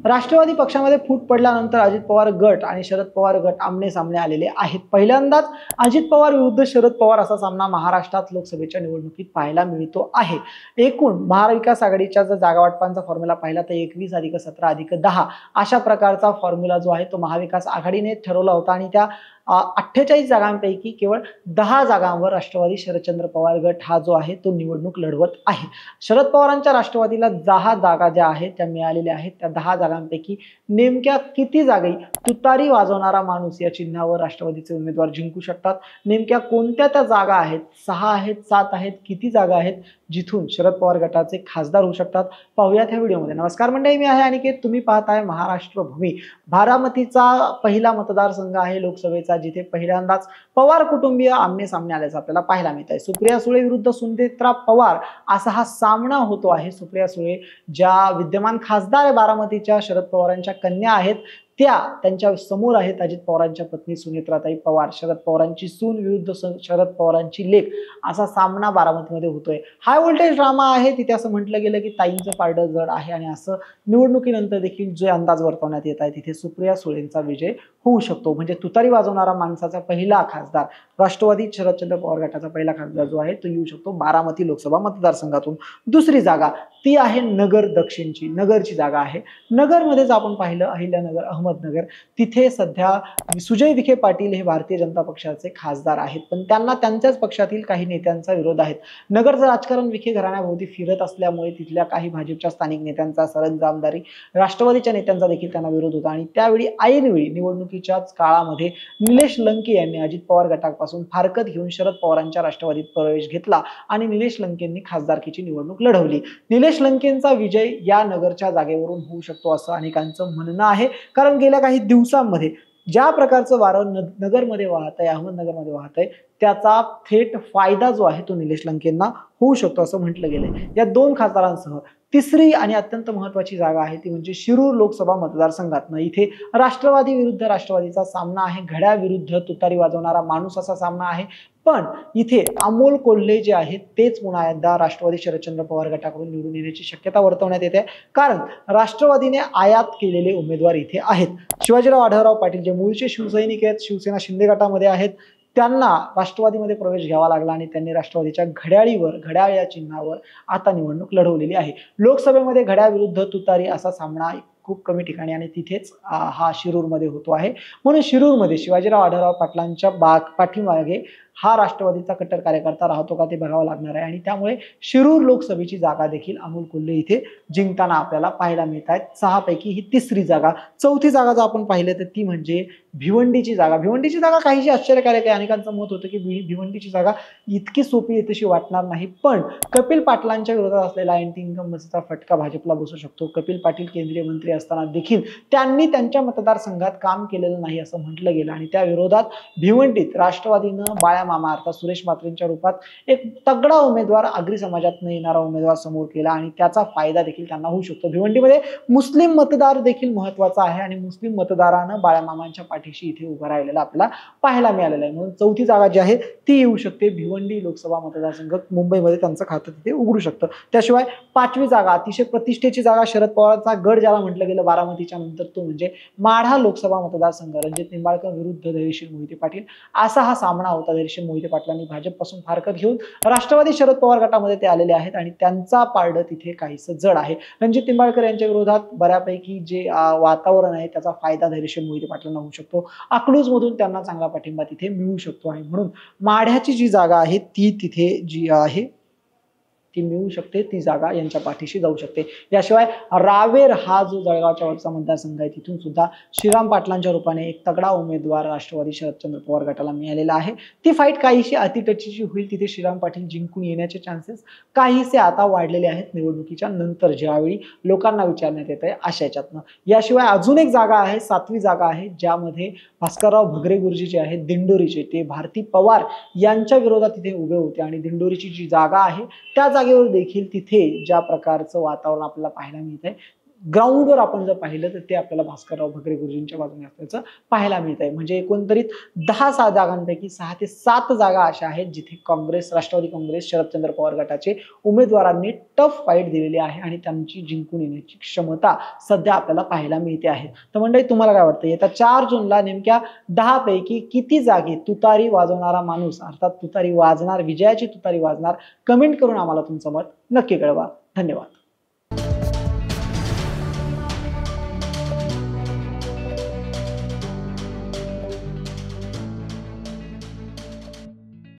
राष्ट्रवादी पक्षामध्ये फूट पडल्यानंतर अजित पवार गट आणि शरद पवार गट आमने सामने आलेले आहेत। पहिल्यांदाच अजित पवार विरुद्ध शरद पवार असा सामना महाराष्ट्रात लोकसभेच्या निवडणुकीत पाहायला मिळतो आहे। एकूण महाविकास आघाडीच्या जर जागा वाटपांचा फॉर्म्युला पाहिला तर 21+17+10 अशा प्रकारचा फॉर्म्युला जो आहे तो महाविकास आघाडीने ठरवला होता आणि त्या 48 जागांपैकी केवळ 10 जागांवर राष्ट्रवादी शरदचंद्र पवार गट हा जो आहे तो निवडणूक लढवत आहे। शरद पवारांच्या राष्ट्रवादीला 10 जागा ज्या आहेत त्या मिळालेल्या आहेत। त्या 10 जागांपैकी नेमक्या किती जागी तुतारी वाजवणारा माणूस या चिन्हावर राष्ट्रवादीचे उमेदवार जिंकू शकतात, नेमक्या कोणत्या त्या जागा आहेत, 6 आहेत, 7 आहेत, किती जागा आहेत जिथून शरद पवार गटाचे खासदार होऊ शकतात, पाहूयात ह्या व्हिडिओमध्ये। नमस्कार मंडळी, मी आहे अनिकेत, तुम्ही पाहताय महाराष्ट्र भूमी। बारामतीचा पहिला मतदारसंघ आहे लोकसभेचा, जिथे पहिल्यांदाच पवार कुटुंबीय आमने सामने आल्याचं आपल्याला पाहायला मिळत आहे। सुप्रिया सुळे विरुद्ध सुनेत्रा पवार असा हा सामना होतो आहे। सुप्रिया सुळे ज्या विद्यमान खासदार आहे बारामतीच्या, शरद पवारांच्या कन्या आहेत, त्यांच्या समोर आहेत अजित पवारांच्या पत्नी सुनेत्राताई पवार, शरद पवारांची सून विरुद्ध शरद पवारांची लेक असा सामना बारामतीमध्ये होतोय। हाय व्होल्टेज ड्रामा आहे। तिथे असं म्हटलं गेलं की ताईंचं पारडं जड आहे आणि असं निवडणुकीनंतर देखील जे अंदाज वर्तवण्यात येत आहे तिथे सुप्रिया सुळेंचा विजय होऊ शकतो। म्हणजे तुतारी वाजवणारा माणसाचा पहिला खासदार, राष्ट्रवादी शरदचंद्र पवार गटाचा पहिला खासदार जो आहे तो येऊ शकतो बारामती लोकसभा मतदारसंघातून। दुसरी जागा ती आहे नगर दक्षिणची, नगरची जागा आहे। नगरमध्येच आपण पाहिलं अहिल्यानगर, अहमदनगर, तिथे सध्या सुजय विखे पाटील हे भारतीय जनता पक्षाचे खासदार आहेत, पण त्यांना त्यांच्याच पक्षातील काही नेत्यांचा विरोध आहे। नगरचं राजकारण विखे घराण्याभोवती फिरत असल्यामुळे तिथल्या काही भाजपच्या स्थानिक नेत्यांचा, सरंजामदारी राष्ट्रवादीच्या नेत्यांचा देखील त्यांना विरोध होता आणि त्यावेळी ऐनवेळी निवडणुकीच्याच काळामध्ये निलेश लंके यांनी अजित पवार गटापासून फारकत घेऊन शरद पवारांच्या राष्ट्रवादीत प्रवेश घेतला आणि निलेश लंकेंनी खासदारकीची निवडणूक लढवली। निलेश लंकेंचा विजय या नगरच्या जागेवरून होऊ शकतो असं अनेकांचं म्हणणं आहे, कारण गेल्या काही दिवसांमध्ये ज्या प्रकारचं वारं नगरमध्ये वाहत आहे, अहमदनगरमध्ये वाहत आहे, त्याचा थेट फायदा जो आहे तो निलेश लंकेंना होऊ शकतो असं म्हटलं गेलंय। या दोन खासदारांसह तिसरी आणि अत्यंत महत्वाची जागा आहे ती म्हणजे शिरूर लोकसभा मतदारसंघात। इथे राष्ट्रवादी विरुद्ध राष्ट्रवादीचा सामना आहे, घड्याळ विरुद्ध तुतारी वाजवणारा माणूस असा सामना आहे। पण इथे अमोल कोल्हे जे आहेत तेच पुन्हा एकदा राष्ट्रवादी शरदचंद्र पवार गटाकडून निवडून येण्याची शक्यता वर्तवण्यात येते, कारण राष्ट्रवादीने आयात केलेले उमेदवार इथे आहेत। शिवाजीराव आढळराव पाटील जे मूळचे शिवसैनिक आहेत, शिवसेना शिंदे गटामध्ये आहेत, त्यांना राष्ट्रवादीमध्ये प्रवेश घ्यावा लागला आणि त्यांनी राष्ट्रवादीच्या घड्याळ या चिन्हावर आता निवडणूक लढवलेली आहे। लोकसभेमध्ये घड्याळ विरुद्ध तुतारी असा सामना खूप कमी ठिकाणी आणि तिथेच हा शिरूरमध्ये होतो आहे। म्हणून शिरूरमध्ये शिवाजीराव आढळराव पाटलांच्या पाठीमागे हा राष्ट्रवादीचा कट्टर कार्यकर्ता राहतो का ते बघावं लागणार आहे आणि त्यामुळे शिरूर लोकसभेची जागा देखील अमोल कोल्हे इथे जिंकताना आपल्याला पाहायला मिळत आहेत। 6 पैकी ही तिसरी जागा। चौथी जागा जर आपण पाहिलं तर ती म्हणजे भिवंडीची जागा। भिवंडीची जागा काहीशी आश्चर्यकारक आहे। अनेकांचं मत होतं की भिवंडीची जागा इतकी सोपी तशी वाटणार नाही, पण कपिल पाटलांच्या विरोधात असलेला अँटी इन्कम्बन्सीचा फटका भाजपला बसू शकतो। कपिल पाटील केंद्रीय मंत्री असताना देखील त्यांनी त्यांच्या मतदारसंघात काम केलेलं नाही असं म्हटलं गेलं आणि त्या विरोधात भिवंडीत राष्ट्रवादीनं बाळा मामा अर्थात सुरेश म्हात्रेंच्या रूपात एक तगडा उमेदवार, आगरी समाजातून येणारा उमेदवार समोर केला आणि त्याचा फायदा देखील त्यांना होऊ शकतो। भिवंडीमध्ये मुस्लिम मतदार देखील महत्वाचा आहे आणि मुस्लिम मतदारानं बाळामामांच्या पाठीशी इथे उभं राहिलेलं आपल्याला पाहायला मिळालेलं आहे। म्हणून चौथी जागा जी आहे ती येऊ शकते भिवंडी लोकसभा मतदारसंघ, मुंबईमध्ये त्यांचं खातं तिथे उघडू शकतं। त्याशिवाय 5वी जागा अतिशय प्रतिष्ठेची जागा, शरद पवारांचा गड ज्याला म्हटलं गेलं बारामतीच्या नंतर, तो म्हणजे माढा लोकसभा मतदारसंघ। रणजित निंबाळकर विरुद्ध धैर्यशील मोहिते पाटील असा हा सामना होता। धैर्यशील मोहिते पाटलांनी भाजपपासून फारकत घेऊन राष्ट्रवादी शरद पवार गटामध्ये ते आलेले आहेत आणि त्यांचा पारडं तिथे काहीसं जड आहे। रणजित निंबाळकर यांच्या विरोधात बऱ्यापैकी जे वातावरण आहे त्याचा फायदा धैर्यशील मोहिते पाटलांना होऊ शकतो। अकलूज मधून त्यांना चांगला पाठिंबा तिथे मिळू शकतो आणि म्हणून माढ्याची जी जागा आहे ती तिथे जी आहे ती मिळू शकते, ती जागा यांच्या पाठीशी जाऊ शकते। याशिवाय रावेर हा जो जळगावच्या वरचा मतदारसंघ आहे तिथून सुद्धा श्रीराम पाटलांच्या रूपाने एक तगडा उमेदवार राष्ट्रवादी शरदचंद्र पवार गटाला मिळालेला आहे। ती फाईट काहीशी अतिटचीची होईल, तिथे श्रीराम पाटील जिंकून येण्याचे चान्सेस काहीसे आता वाढलेले आहेत निवडणुकीच्या नंतर, ज्यावेळी लोकांना विचारण्यात येत आहे अशा याच्यातनं। याशिवाय अजून एक जागा आहे, 7वी जागा आहे, ज्यामध्ये भास्करराव भगरे गुरुजी जे आहेत दिंडोरीचे, ते भारती पवार यांच्या विरोधात तिथे उभे होते आणि दिंडोरीची जी जागा आहे त्या जागेवर देखील तिथे ज्या प्रकारचं वातावरण आपल्याला पाहायला मिळत आहे, ग्राउंडवर आपण जर पाहिलं तर ते आपल्याला भास्करराव भगरे गुरुजींच्या बाजूने असल्याचं पाहायला मिळत आहे. म्हणजे एकंदरीत 10 जागांपैकी 6 ते 7 जागा अशा आहेत जिथे काँग्रेस, राष्ट्रवादी काँग्रेस, शरदचंद्र पवार गटाचे उमेदवारांनी टफ फाईट दिलेली आहे आणि त्यांची जिंकून येण्याची क्षमता सध्या आपल्याला पाहायला मिळते आहे. तर मंडळी, तुम्हाला काय वाटतं, येत्या 4 जूनला नेमक्या 10 पैकी किती जागी तुतारी वाजवणारा माणूस, अर्थात तुतारी वाजणार, विजयाची तुतारी वाजणार? कमेंट करून आम्हाला तुमचं मत नक्की कळवा. धन्यवाद.